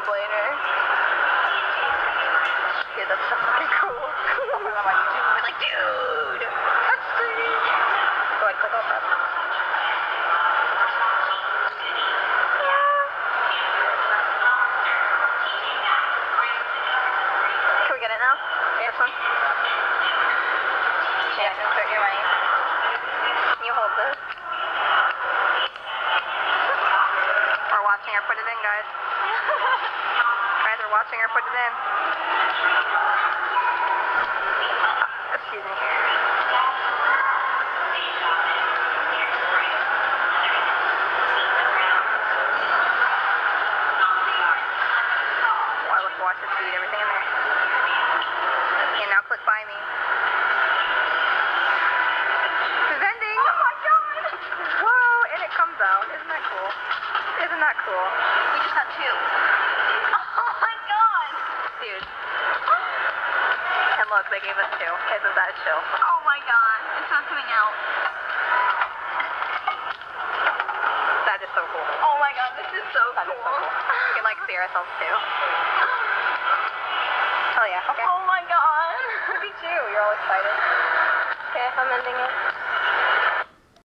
later. Dude, that's so fucking cool. I'll put them on YouTube and be like, dude, that's pretty. So I click on that. Can we get it now? This one? Yeah, insert your money. Can you hold this? We're watching her put it in, guys. Guys, we're watching her put it in. Excuse me. Oh, let's watch her feed everything in there. Okay, now click buy me. Vending! Oh my god! Whoa, and it comes out. Isn't that cool? Isn't that cool? We just got 2. Oh my god! Dude. And look, they gave us 2. Isn't that chill? Oh my god, it's not coming out. That is so cool. Oh my god, this is so cool. Is so cool. We can like see ourselves too. Hell yeah, okay. Oh my god. Look at you, you're all excited. Okay, I'm ending it.